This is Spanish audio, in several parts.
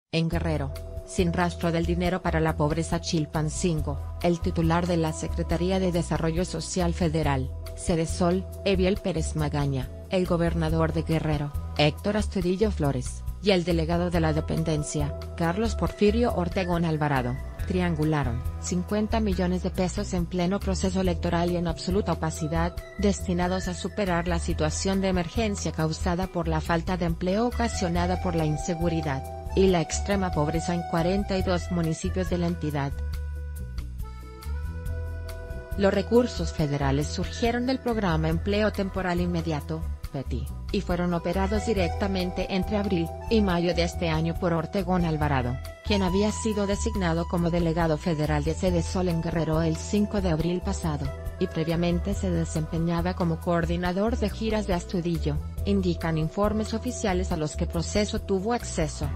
En Guerrero, sin rastro del dinero para la pobreza Chilpancingo, el titular de la Secretaría de Desarrollo Social Federal, Cedesol, Eviel Pérez Magaña, el gobernador de Guerrero, Héctor Astudillo Flores, y el delegado de la dependencia, Carlos Porfirio Ortegón Alvarado, triangularon 50 millones de pesos en pleno proceso electoral y en absoluta opacidad, destinados a superar la situación de emergencia causada por la falta de empleo ocasionada por la inseguridad y la extrema pobreza en 42 municipios de la entidad. Los recursos federales surgieron del programa Empleo Temporal Inmediato, PETI, y fueron operados directamente entre abril y mayo de este año por Ortegón Alvarado, quien había sido designado como delegado federal de Cedesol en Guerrero el 5 de abril pasado, y previamente se desempeñaba como coordinador de giras de Astudillo, indican informes oficiales a los que Proceso tuvo acceso.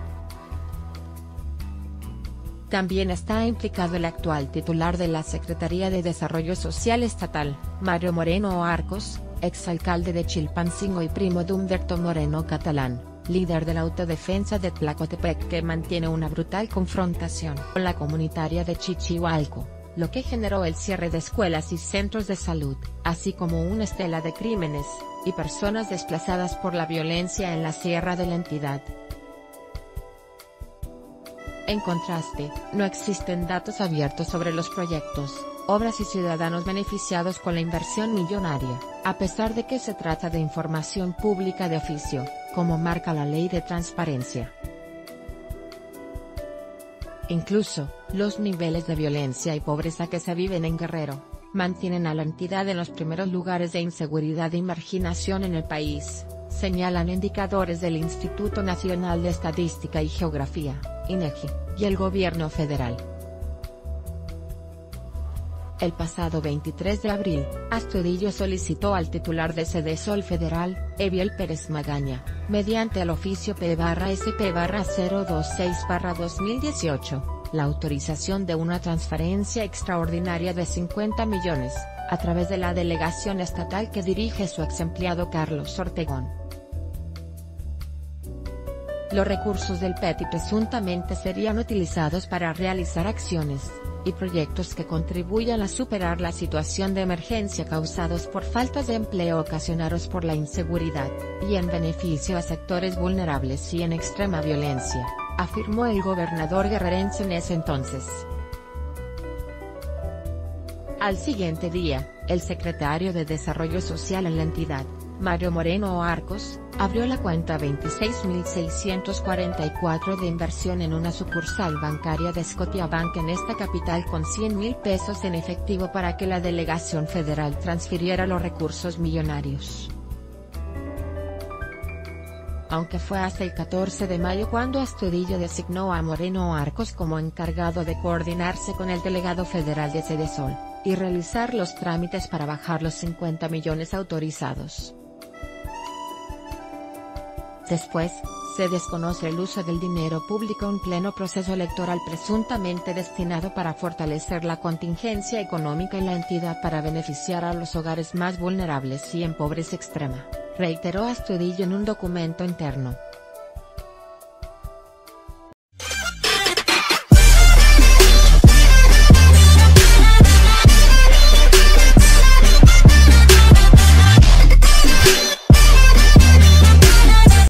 También está implicado el actual titular de la Secretaría de Desarrollo Social Estatal, Mario Moreno Arcos, exalcalde de Chilpancingo y primo de Humberto Moreno Catalán, líder de la autodefensa de Tlacotepec, que mantiene una brutal confrontación con la comunitaria de Chichihualco, lo que generó el cierre de escuelas y centros de salud, así como una estela de crímenes y personas desplazadas por la violencia en la sierra de la entidad. En contraste, no existen datos abiertos sobre los proyectos, obras y ciudadanos beneficiados con la inversión millonaria, a pesar de que se trata de información pública de oficio, como marca la Ley de Transparencia. Incluso, los niveles de violencia y pobreza que se viven en Guerrero, mantienen a la entidad en los primeros lugares de inseguridad y marginación en el país, señalan indicadores del Instituto Nacional de Estadística y Geografía, INEGI, y el gobierno federal. El pasado 23 de abril, Astudillo solicitó al titular de Cedesol Federal, Eviel Pérez Magaña, mediante el oficio P/SP/026/2018, la autorización de una transferencia extraordinaria de 50 millones, a través de la delegación estatal que dirige su exempleado Carlos Ortegón. Los recursos del PETI presuntamente serían utilizados para realizar acciones y proyectos que contribuyan a superar la situación de emergencia causados por faltas de empleo ocasionados por la inseguridad, y en beneficio a sectores vulnerables y en extrema violencia, afirmó el gobernador guerrerense en ese entonces. Al siguiente día, el secretario de Desarrollo Social en la entidad, Mario Moreno Arcos, abrió la cuenta 26.644 de inversión en una sucursal bancaria de Scotiabank en esta capital con 100,000 pesos en efectivo para que la delegación federal transfiriera los recursos millonarios. Aunque fue hasta el 14 de mayo cuando Astudillo designó a Moreno Arcos como encargado de coordinarse con el delegado federal de Cedesol, y realizar los trámites para bajar los 50 millones autorizados. Después, se desconoce el uso del dinero público en pleno proceso electoral presuntamente destinado para fortalecer la contingencia económica en la entidad para beneficiar a los hogares más vulnerables y en pobreza extrema, reiteró Astudillo en un documento interno.